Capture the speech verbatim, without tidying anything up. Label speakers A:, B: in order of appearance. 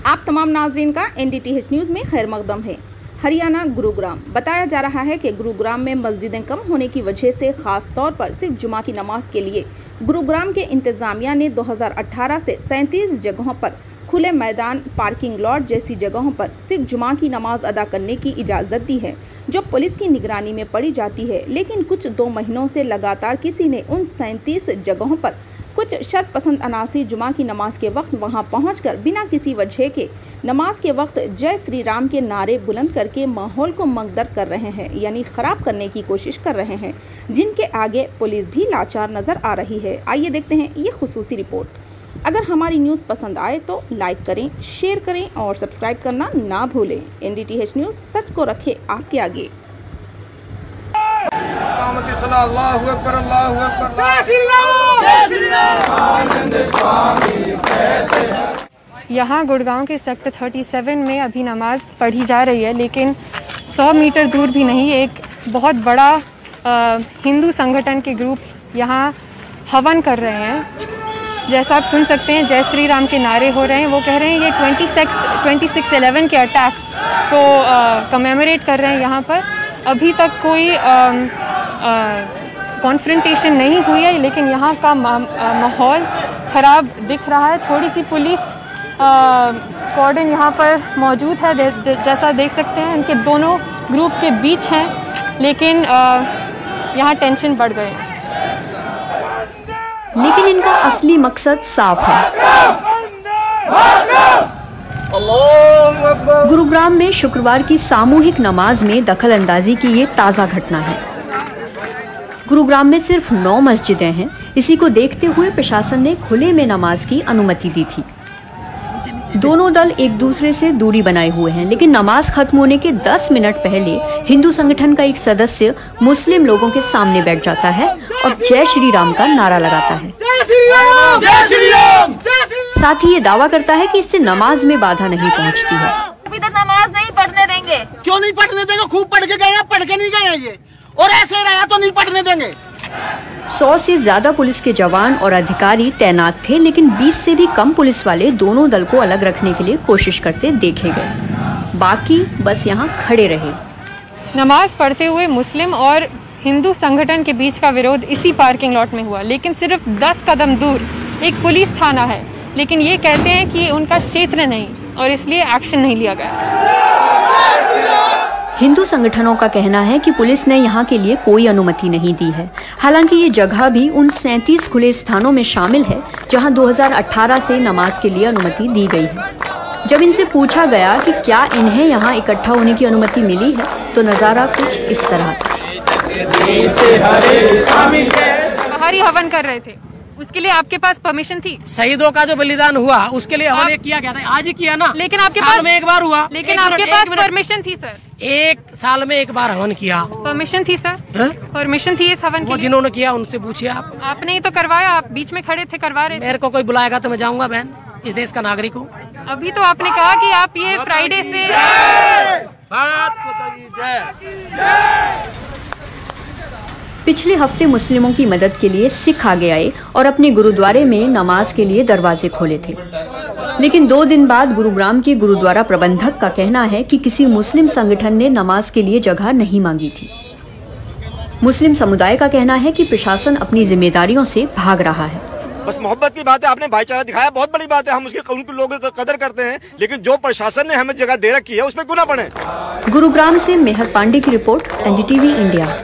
A: आप तमाम नाज़रीन का N D T H news में खैर मकदम है। हरियाणा गुरुग्राम बताया जा रहा है कि गुरुग्राम में मस्जिदें कम होने की वजह से खास तौर पर सिर्फ जुमा की नमाज के लिए गुरुग्राम के इंतजामिया ने दो हज़ार अठारह से सैंतीस जगहों पर खुले मैदान, पार्किंग लॉट जैसी जगहों पर सिर्फ जुमा की नमाज अदा करने की इजाज़त दी है, जो पुलिस की निगरानी में पड़ी जाती है। लेकिन कुछ दो महीनों से लगातार किसी ने उन सैंतीस जगहों पर कुछ शर्त पसंद अनासी जुमा की नमाज के वक्त वहां पहुंचकर बिना किसी वजह के नमाज के वक्त जय श्री राम के नारे बुलंद करके माहौल को मगदर कर रहे हैं, यानी ख़राब करने की कोशिश कर रहे हैं, जिनके आगे पुलिस भी लाचार नज़र आ रही है। आइए देखते हैं ये खुसूसी रिपोर्ट। अगर हमारी न्यूज़ पसंद आए तो लाइक करें, शेयर करें और सब्सक्राइब करना ना भूलें। N D T H news सच को रखे आपके आगे।
B: यहाँ गुड़गांव के सेक्टर सैंतीस में अभी नमाज पढ़ी जा रही है, लेकिन सौ मीटर दूर भी नहीं एक बहुत बड़ा आ, हिंदू संगठन के ग्रुप यहाँ हवन कर रहे हैं। जैसा आप सुन सकते हैं, जय श्री राम के नारे हो रहे हैं। वो कह रहे हैं ये छब्बीस ग्यारह के अटैक्स को कमेमोरेट कर रहे हैं। यहाँ पर अभी तक कोई कॉन्फ्रंटेशन नहीं हुई है, लेकिन यहाँ का माहौल ख़राब दिख रहा है। थोड़ी सी पुलिस कॉर्डन यहाँ पर मौजूद है, दे, दे, जैसा देख सकते हैं। इनके दोनों ग्रुप के बीच हैं, लेकिन यहाँ टेंशन बढ़ गए हैं।
C: लेकिन इनका असली मकसद साफ है। गुरुग्राम में शुक्रवार की सामूहिक नमाज में दखल अंदाजी की ये ताज़ा घटना है। गुरुग्राम में सिर्फ नौ मस्जिदें हैं। इसी को देखते हुए प्रशासन ने खुले में नमाज की अनुमति दी थी। दोनों दल एक दूसरे से दूरी बनाए हुए हैं, लेकिन नमाज खत्म होने के दस मिनट पहले हिंदू संगठन का एक सदस्य मुस्लिम लोगों के सामने बैठ जाता है और जय श्री राम का नारा लगाता है।
D: जय श्री राम, जय श्री राम, जय श्री राम।
C: साथ ही ये दावा करता है कि इससे नमाज में बाधा नहीं पहुंचती है।
E: अभी तक नमाज नहीं पढ़ने देंगे।
D: क्यों नहीं पढ़ने देंगे? खूब पढ़ के गए, पढ़ के नहीं गए ये, और ऐसे रहा तो नहीं पढ़ने देंगे।
C: सौ से ज्यादा पुलिस के जवान और अधिकारी तैनात थे, लेकिन बीस से भी कम पुलिस वाले दोनों दल को अलग रखने के लिए कोशिश करते देखे गए। बाकी बस यहाँ खड़े रहे।
B: नमाज पढ़ते हुए मुस्लिम और हिंदू संगठन के बीच का विरोध इसी पार्किंग लॉट में हुआ, लेकिन सिर्फ दस कदम दूर एक पुलिस थाना है, लेकिन ये कहते हैं कि उनका क्षेत्र नहीं और इसलिए एक्शन नहीं लिया गया।
C: हिंदू संगठनों का कहना है कि पुलिस ने यहाँ के लिए कोई अनुमति नहीं दी है। हालांकि ये जगह भी उन सैंतीस खुले स्थानों में शामिल है जहाँ दो हज़ार अठारह से नमाज के लिए अनुमति दी गई है। जब इनसे पूछा गया कि क्या इन्हें यहाँ इकट्ठा होने की अनुमति मिली है, तो नजारा कुछ इस तरह था।
B: बाहरी हवन कर रहे थे, उसके लिए आपके पास परमिशन थी?
F: शहीदों का जो बलिदान हुआ उसके लिए हवन किया गया था, आज ही किया ना।
B: लेकिन आपके पास
F: में एक बार हुआ।
B: लेकिन आपके पास परमिशन थी सर?
F: एक साल में एक बार हवन किया।
B: परमिशन थी सर? परमिशन थी इस हवन की?
F: जिन्होंने किया उनसे पूछिए आप।
B: आपने ही तो करवाया, आप बीच में खड़े थे, करवा रहे थे।
F: मेरे को कोई बुलाएगा तो मैं जाऊंगा बहन, इस देश का नागरिक हूँ।
B: अभी तो आपने कहा कि आप ये फ्राइडे से
C: पिछले हफ्ते मुस्लिमों की मदद के लिए सिख आगे आए और अपने गुरुद्वारे में नमाज के लिए दरवाजे खोले थे। लेकिन दो दिन बाद गुरुग्राम के गुरुद्वारा प्रबंधक का कहना है कि किसी मुस्लिम संगठन ने नमाज के लिए जगह नहीं मांगी थी। मुस्लिम समुदाय का कहना है कि प्रशासन अपनी जिम्मेदारियों से भाग रहा है।
G: बस मोहब्बत की बात है, आपने भाईचारा दिखाया, बहुत बड़ी बात है। हम उसके उनके लोगों की कदर करते हैं, लेकिन जो प्रशासन ने हमें जगह दे रखी है उसमें क्यों ना पड़े।
C: गुरुग्राम से मेहर पांडे की रिपोर्ट, N D T V India.